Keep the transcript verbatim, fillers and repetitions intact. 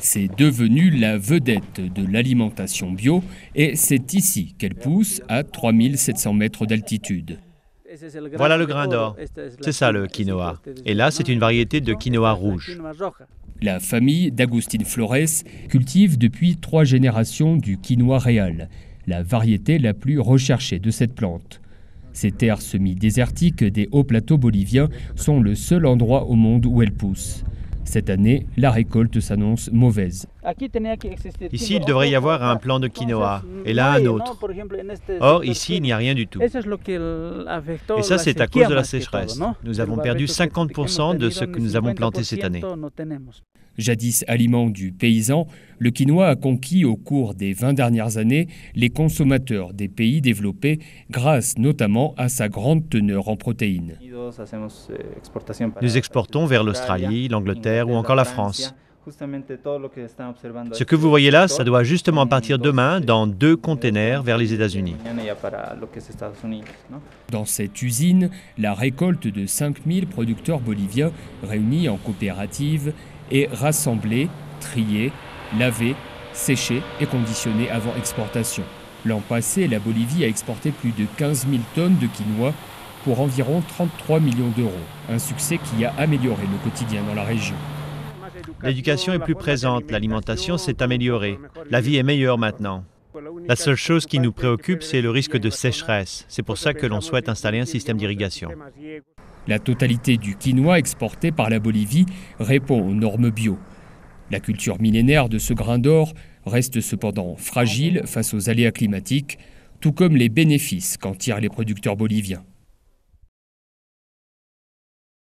C'est devenu la vedette de l'alimentation bio et c'est ici qu'elle pousse à trois mille sept cents mètres d'altitude. Voilà le grain d'or, c'est ça le quinoa. Et là, c'est une variété de quinoa rouge. La famille d'Agustín Flores cultive depuis trois générations du quinoa réal, la variété la plus recherchée de cette plante. Ces terres semi-désertiques des hauts plateaux boliviens sont le seul endroit au monde où elle pousse. Cette année, la récolte s'annonce mauvaise. Ici, il devrait y avoir un plan de quinoa, et là un autre. Or, ici, il n'y a rien du tout. Et ça, c'est à cause de la sécheresse. Nous avons perdu cinquante pour cent de ce que nous avons planté cette année. Jadis aliment du paysan, le quinoa a conquis au cours des vingt dernières années les consommateurs des pays développés grâce notamment à sa grande teneur en protéines. Nous exportons vers l'Australie, l'Angleterre ou encore la France. Ce que vous voyez là, ça doit justement partir demain dans deux containers vers les États-Unis. Dans cette usine, la récolte de cinq mille producteurs boliviens réunis en coopérative est rassemblée, triée, lavée, séchée et conditionnée avant exportation. L'an passé, la Bolivie a exporté plus de quinze mille tonnes de quinoa pour environ trente-trois millions d'euros, un succès qui a amélioré le quotidien dans la région. L'éducation est plus présente, l'alimentation s'est améliorée, la vie est meilleure maintenant. La seule chose qui nous préoccupe, c'est le risque de sécheresse. C'est pour ça que l'on souhaite installer un système d'irrigation. La totalité du quinoa exporté par la Bolivie répond aux normes bio. La culture millénaire de ce grain d'or reste cependant fragile face aux aléas climatiques, tout comme les bénéfices qu'en tirent les producteurs boliviens.